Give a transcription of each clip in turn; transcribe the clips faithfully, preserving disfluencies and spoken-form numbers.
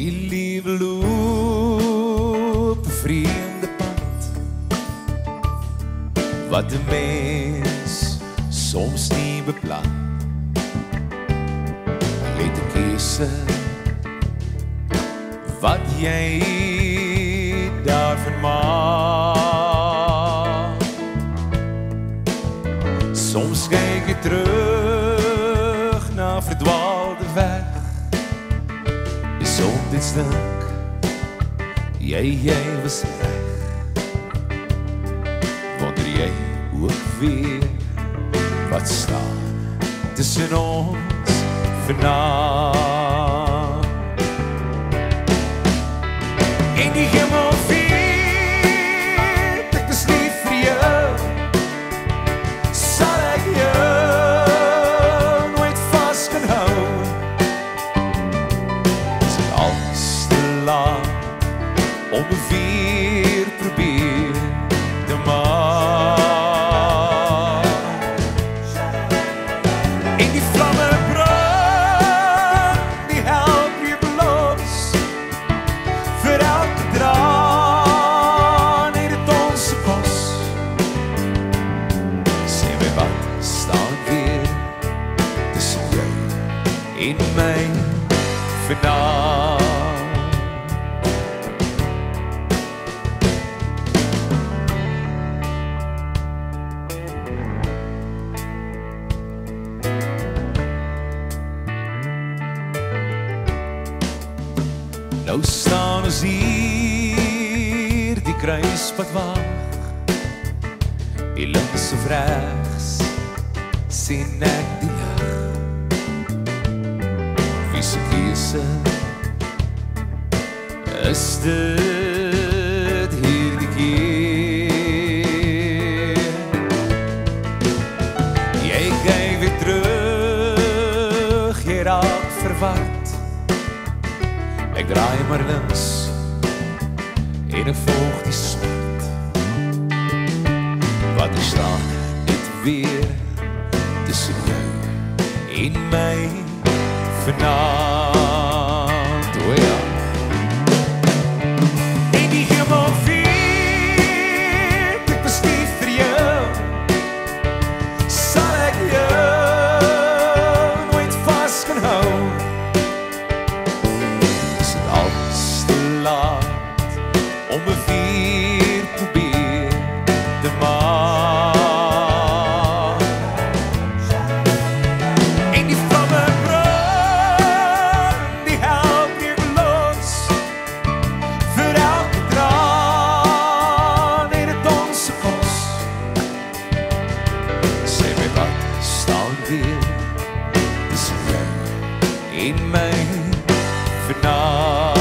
Die lewe loop 'n vreemde pad, wat 'n mens soms nie beplan. Het 'n keuse, wat jy daarvan maak. Soms kyk jy terug na verdwaalde weg, en soms dink jy, jy was reg. Wonder jy ook weer, wat staan tussen ons vanaand. En die hemel weet, ek is lief vir jou, sal ek jou nooit vast kan hou. Is het alles te laat om weer probeer te maak. En die vlamme brand, die help weer los, vir elke draan het het ons kos. Sê my, wat staan weer tussen jou en my vanaand? Nou staan ons hier, die kruispad waag, die links of regs, sien ek die lig. Wie se keuse is dit hierdie keer? Jy kyk weer terug, jy raak verward. Ek draai maar links en ek volg die swart. Wat er staan net weer tussen jou en my vanaand. O ja. En die hemel weet, ek was lief vir jou, sal ek jou nooit vast kan hou. Om me weer probeer te maak. En die vlamme brand, die help weer los, vir elke draan het het ons kos. Sê my, wat staan weer tussen jou en my vanaand?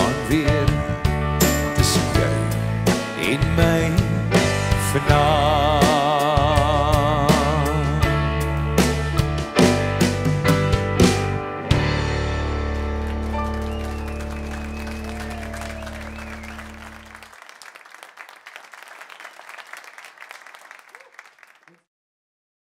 In my vanaand.